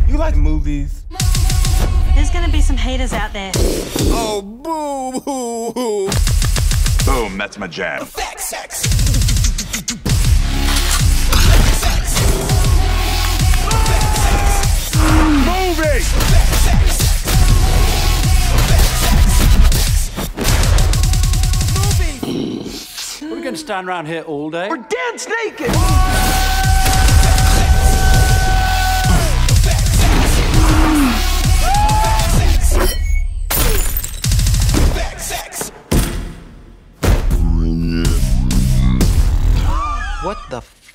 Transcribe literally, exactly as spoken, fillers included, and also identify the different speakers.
Speaker 1: You like movies?
Speaker 2: There's gonna be some haters out there.
Speaker 1: Oh, boo, boo, boo.
Speaker 3: Boom, that's my jam.
Speaker 1: F X X.
Speaker 3: Movie!
Speaker 4: Are we going to stand around here all day?
Speaker 5: Or dance naked! What the f